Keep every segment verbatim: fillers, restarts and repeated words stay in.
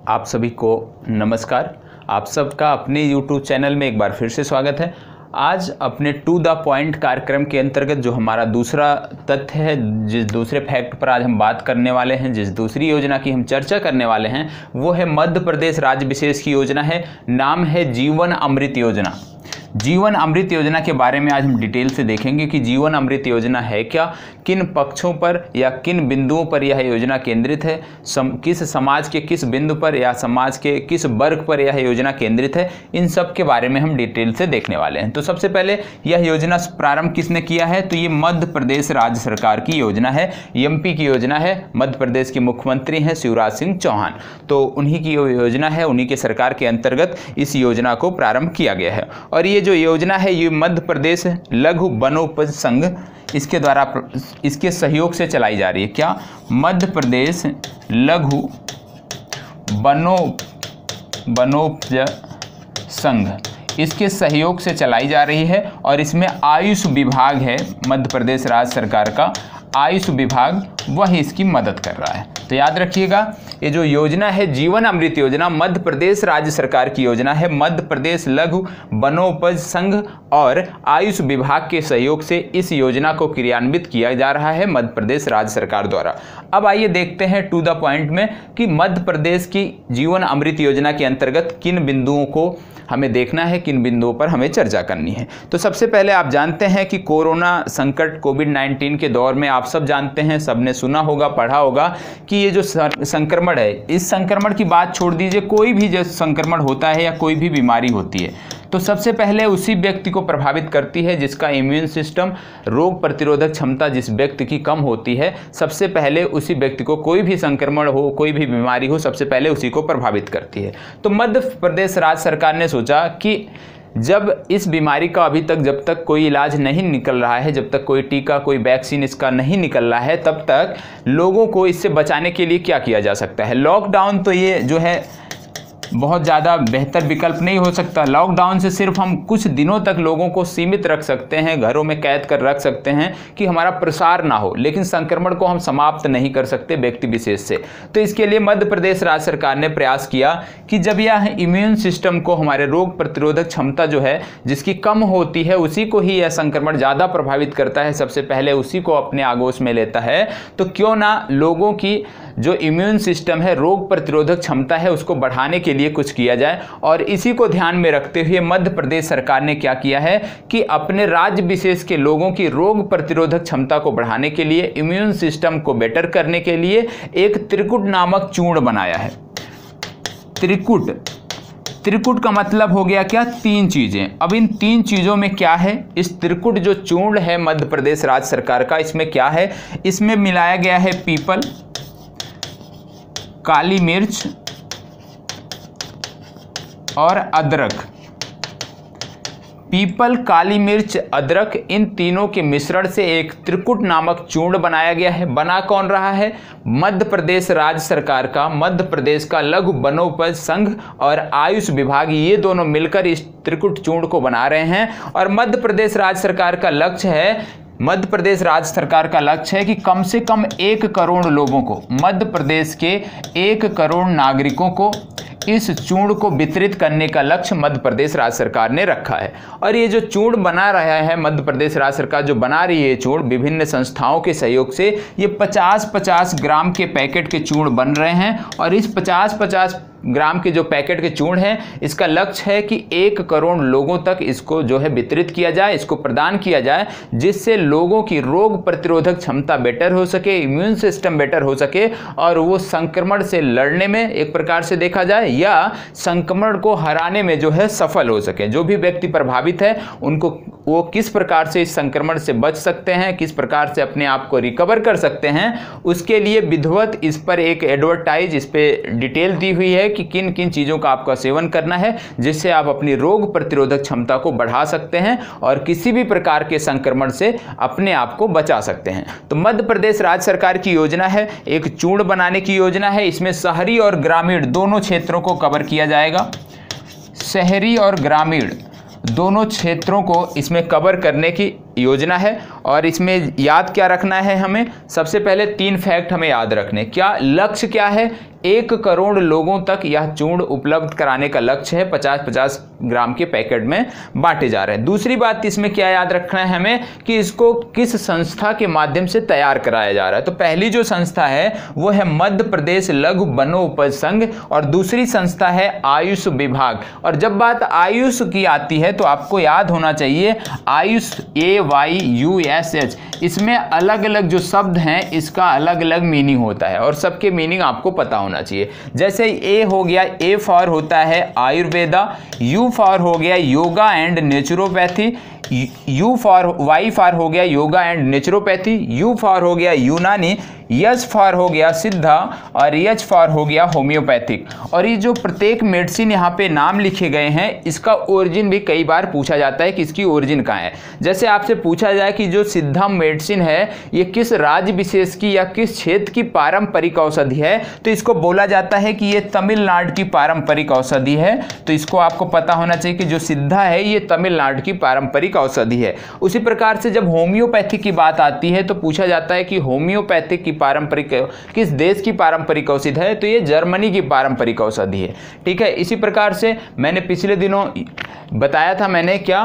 आप सभी को नमस्कार। आप सबका अपने यूट्यूब चैनल में एक बार फिर से स्वागत है। आज अपने टू द पॉइंट कार्यक्रम के अंतर्गत जो हमारा दूसरा तथ्य है, जिस दूसरे फैक्ट पर आज हम बात करने वाले हैं, जिस दूसरी योजना की हम चर्चा करने वाले हैं, वो है मध्य प्रदेश राज्य विशेष की योजना है। नाम है जीवन अमृत योजना। जीवन अमृत योजना के बारे में आज हम डिटेल से देखेंगे कि जीवन अमृत योजना है क्या, किन पक्षों पर या किन बिंदुओं पर यह योजना केंद्रित है, सम, किस समाज के किस बिंदु पर या समाज के किस वर्ग पर यह योजना केंद्रित है, इन सब के बारे में हम डिटेल से देखने वाले हैं। तो सबसे पहले यह योजना प्रारंभ किसने किया है, तो ये मध्य प्रदेश राज्य सरकार की योजना है, एमपी की योजना है। मध्य प्रदेश के मुख्यमंत्री हैं शिवराज सिंह चौहान, तो उन्हीं की योजना है, उन्हीं के सरकार के अंतर्गत इस योजना को प्रारंभ किया गया है। और ये जो योजना है ये मध्य प्रदेश लघु वनोपज संघ इसके द्वारा इसके सहयोग से चलाई जा रही है। क्या? मध्य प्रदेश लघु वनो वनोपज संघ इसके सहयोग से चलाई जा रही है और इसमें आयुष विभाग है, मध्य प्रदेश राज्य सरकार का आयुष विभाग, वह इसकी मदद कर रहा है। तो याद रखिएगा, ये जो योजना है जीवन अमृत योजना मध्य प्रदेश राज्य सरकार की योजना है। मध्य प्रदेश लघु वनोपज संघ और आयुष विभाग के सहयोग से इस योजना को क्रियान्वित किया जा रहा है मध्य प्रदेश राज्य सरकार द्वारा। अब आइए देखते हैं टू द पॉइंट में कि मध्य प्रदेश की जीवन अमृत योजना के अंतर्गत किन बिंदुओं को हमें देखना है, किन बिंदुओं पर हमें चर्चा करनी है। तो सबसे पहले आप जानते हैं कि कोरोना संकट कोविड नाइन्टीन के दौर में आप सब जानते हैं, सबने सुना होगा, पढ़ा होगा कि ये जो संक्रमण है, इस संक्रमण की बात छोड़ दीजिए, कोई भी जो संक्रमण होता है या कोई भी बीमारी होती है तो सबसे पहले उसी व्यक्ति को प्रभावित करती है जिसका इम्यून सिस्टम, रोग प्रतिरोधक क्षमता जिस व्यक्ति की कम होती है, सबसे पहले उसी व्यक्ति को, कोई भी संक्रमण हो, कोई भी बीमारी हो, सबसे पहले उसी को प्रभावित करती है। तो मध्य प्रदेश राज्य सरकार ने सोचा कि जब इस बीमारी का अभी तक जब तक कोई इलाज नहीं निकल रहा है, जब तक कोई टीका, कोई वैक्सीन इसका नहीं निकल रहा है, तब तक लोगों को इससे बचाने के लिए क्या किया जा सकता है। लॉकडाउन तो ये जो है बहुत ज़्यादा बेहतर विकल्प नहीं हो सकता। लॉकडाउन से सिर्फ हम कुछ दिनों तक लोगों को सीमित रख सकते हैं, घरों में कैद कर रख सकते हैं कि हमारा प्रसार ना हो, लेकिन संक्रमण को हम समाप्त नहीं कर सकते व्यक्ति विशेष से। तो इसके लिए मध्य प्रदेश राज्य सरकार ने प्रयास किया कि जब यह इम्यून सिस्टम को, हमारे रोग प्रतिरोधक क्षमता जो है जिसकी कम होती है, उसी को ही यह संक्रमण ज़्यादा प्रभावित करता है, सबसे पहले उसी को अपने आगोश में लेता है, तो क्यों ना लोगों की जो इम्यून सिस्टम है, रोग प्रतिरोधक क्षमता है, उसको बढ़ाने के लिए कुछ किया जाए। और इसी को ध्यान में रखते हुए मध्य प्रदेश सरकार ने क्या किया है कि अपने राज्य विशेष के लोगों की रोग प्रतिरोधक क्षमता को बढ़ाने के लिए, इम्यून सिस्टम को बेटर करने के लिए एक त्रिकुट नामक चूर्ण बनाया है। त्रिकुट त्रिकुट का मतलब हो गया क्या? तीन चीजें। अब इन तीन चीजों में क्या है, इस त्रिकुट जो चूर्ण है मध्य प्रदेश राज्य सरकार का, इसमें क्या है, इसमें मिलाया गया है पीपल, काली मिर्च और अदरक। पीपल, काली मिर्च, अदरक, इन तीनों के मिश्रण से एक त्रिकुट नामक चूर्ण बनाया गया है। बना कौन रहा है? मध्य प्रदेश राज्य सरकार का, मध्य प्रदेश का लघु वनोपज संघ और आयुष विभाग, ये दोनों मिलकर इस त्रिकुट चूर्ण को बना रहे हैं। और मध्य प्रदेश राज्य सरकार का लक्ष्य है, मध्य प्रदेश राज्य सरकार का लक्ष्य है कि कम से कम एक करोड़ लोगों को, मध्य प्रदेश के एक करोड़ नागरिकों को इस चूर्ण को वितरित करने का लक्ष्य मध्य प्रदेश राज्य सरकार ने रखा है। और ये जो चूर्ण बना रहा है मध्य प्रदेश राज्य सरकार, जो बना रही है चूर्ण विभिन्न संस्थाओं के सहयोग से, ये पचास पचास ग्राम के पैकेट के चूर्ण बन रहे हैं। और इस पचास पचास ग्राम के जो पैकेट के चूर्ण हैं, इसका लक्ष्य है कि एक करोड़ लोगों तक इसको जो है वितरित किया जाए, इसको प्रदान किया जाए, जिससे लोगों की रोग प्रतिरोधक क्षमता बेटर हो सके, इम्यून सिस्टम बेटर हो सके और वो संक्रमण से लड़ने में एक प्रकार से देखा जाए या संक्रमण को हराने में जो है सफल हो सके। जो भी व्यक्ति प्रभावित है उनको वो किस प्रकार से इस संक्रमण से बच सकते हैं, किस प्रकार से अपने आप को रिकवर कर सकते हैं, उसके लिए विधिवत इस पर एक एडवर्टाइज, इस पर डिटेल दी हुई है कि किन किन चीज़ों का आपका सेवन करना है जिससे आप अपनी रोग प्रतिरोधक क्षमता को बढ़ा सकते हैं और किसी भी प्रकार के संक्रमण से अपने आप को बचा सकते हैं। तो मध्य प्रदेश राज्य सरकार की योजना है, एक चूर्ण बनाने की योजना है। इसमें शहरी और ग्रामीण दोनों क्षेत्रों को कवर किया जाएगा। शहरी और ग्रामीण दोनों क्षेत्रों को इसमें कवर करने की योजना है और इसमें याद क्या रखना है हमें, सबसे पहले तीन फैक्ट हमें याद रखने। क्या लक्ष्य क्या है, एक करोड़ लोगों तक यह चूर्ण उपलब्ध कराने का लक्ष्य है, पचास पचास ग्राम के पैकेट में बांटे जा रहे हैं। दूसरी बात इसमें क्या याद रखना है हमें कि इसको किस संस्था के माध्यम से तैयार कराया जा रहा है। तो पहली जो संस्था है वो है मध्य प्रदेश लघु वनोपज संघ और दूसरी संस्था है आयुष विभाग। और जब बात आयुष की आती है तो आपको याद होना चाहिए AYUSH, A Y U S H, इसमें अलग अलग जो शब्द हैं इसका अलग अलग मीनिंग होता है और सबके मीनिंग आपको पता होना चाहिए। जैसे ए हो गया, ए फॉर होता है आयुर्वेदा, यू फॉर हो गया yoga and naturopathy, U for Y for हो गया yoga and naturopathy, U for हो गया यूनानी, यच फॉर हो गया सिद्धा और यच फॉर हो गया होम्योपैथिक। और ये जो प्रत्येक मेडिसिन यहाँ पे नाम लिखे गए हैं इसका ओरिजिन भी कई बार पूछा जाता है कि इसकी ओरिजिन कहाँ है। जैसे आपसे पूछा जाए कि जो सिद्धा मेडिसिन है ये किस राज्य विशेष की या किस क्षेत्र की पारंपरिक औषधि है, तो इसको बोला जाता है कि ये तमिलनाडु की पारंपरिक औषधि है। तो इसको आपको पता होना चाहिए कि जो सिद्धा है ये तमिलनाडु की पारंपरिक औषधि है। उसी प्रकार से जब होम्योपैथी की बात आती है तो पूछा जाता है कि होम्योपैथिक की पारंपरिक किस देश की पारंपरिक औषधि है, तो ये जर्मनी की पारंपरिक औषधि है। ठीक है, इसी प्रकार से मैंने पिछले दिनों बताया था मैंने क्या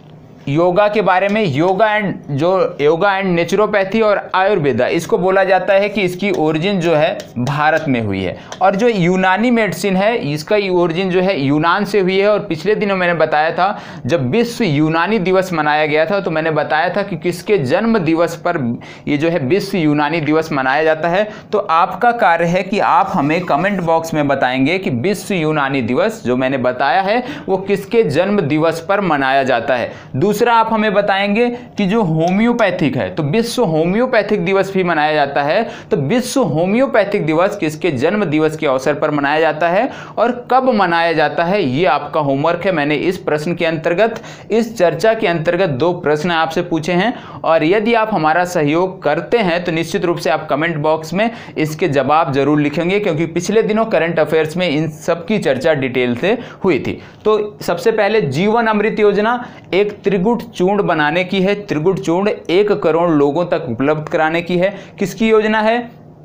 योगा के बारे में, योगा एंड जो योगा एंड नेचुरोपैथी और आयुर्वेदा, इसको बोला जाता है कि इसकी ओरिजिन जो है भारत में हुई है। और जो यूनानी मेडिसिन है इसका ओरिजिन जो है यूनान से हुई है। और पिछले दिनों मैंने बताया था जब विश्व यूनानी दिवस मनाया गया था तो मैंने बताया था कि किसके जन्म दिवस पर ये जो है विश्व यूनानी दिवस मनाया जाता है। तो आपका कार्य है कि आप हमें कमेंट बॉक्स में बताएंगे कि विश्व यूनानी दिवस जो मैंने बताया है वो किसके जन्म दिवस पर मनाया जाता है। दूसरा आप हमें बताएंगे कि जो होम्योपैथिक है तो विश्व होम्योपैथिक दिवस भी मनाया जाता है। तो विश्व होम्योपैथिक दिवस किसके जन्म दिवस के अवसर पर मनाया जाता है और कब मनाया जाता है, ये आपका होमवर्क है। मैंने इस प्रश्न के अंतर्गत, इस चर्चा के अंतर्गत दो प्रश्न आपसे पूछे हैं और यदि आप हमारा सहयोग करते हैं तो निश्चित रूप से आप कमेंट बॉक्स में इसके जवाब जरूर लिखेंगे, क्योंकि पिछले दिनों करंट अफेयर्स में इन सब की चर्चा डिटेल से हुई थी। तो सबसे पहले जीवन अमृत योजना एक त्रिगुट चूर्ण बनाने की है। त्रिगुट चूर्ण एक करोड़ लोगों तक उपलब्ध कराने की है। किसकी योजना है?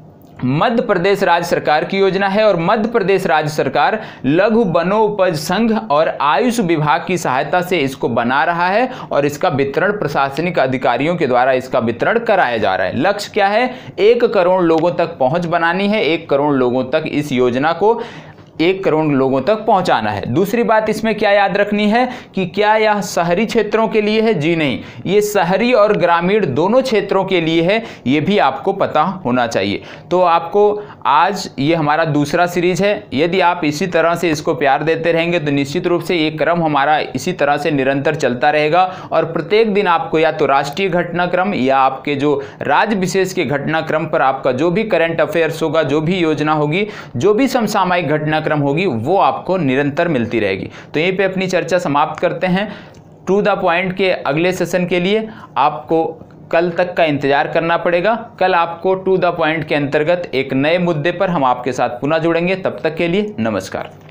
मध्य प्रदेश राज्य सरकार की योजना है। और मध्य प्रदेश राज्य सरकार लघु वनोपज संघ और आयुष विभाग की सहायता से इसको बना रहा है और इसका वितरण प्रशासनिक अधिकारियों के द्वारा इसका वितरण कराया जा रहा है। लक्ष्य क्या है? एक करोड़ लोगों तक पहुंच बनानी है। एक करोड़ लोगों तक इस योजना को एक करोड़ लोगों तक पहुंचाना है। दूसरी बात इसमें क्या याद रखनी है कि क्या यह शहरी क्षेत्रों के लिए है? जी नहीं, ये शहरी और ग्रामीण दोनों क्षेत्रों के लिए है, ये भी आपको पता होना चाहिए। तो आपको आज ये हमारा दूसरा सीरीज है। यदि आप इसी तरह से इसको प्यार देते रहेंगे तो निश्चित रूप से ये क्रम हमारा इसी तरह से निरंतर चलता रहेगा और प्रत्येक दिन आपको या तो राष्ट्रीय घटनाक्रम या आपके जो राज्य विशेष के घटनाक्रम पर आपका जो भी करंट अफेयर्स होगा, जो भी योजना होगी, जो भी समसामयिक घटनाक्रम होगी, वो आपको निरंतर मिलती रहेगी। तो यहीं पे अपनी चर्चा समाप्त करते हैं। टू द पॉइंट के अगले सेशन के लिए आपको कल तक का इंतजार करना पड़ेगा। कल आपको टू द पॉइंट के अंतर्गत एक नए मुद्दे पर हम आपके साथ पुनः जुड़ेंगे। तब तक के लिए नमस्कार।